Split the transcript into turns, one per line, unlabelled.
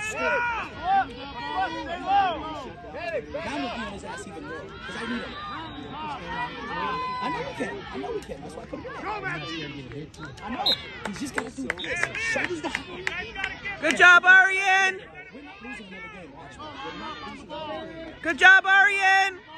score. Now I'm gonna be on his ass even more because I need him. I know we can. I know we can. That's why I put him on. I know. He's just gotta do this. Shoulders down.
Good job, Arian.
We're not losing another game. Watch me. We're not losing another game.
Good job, Arian.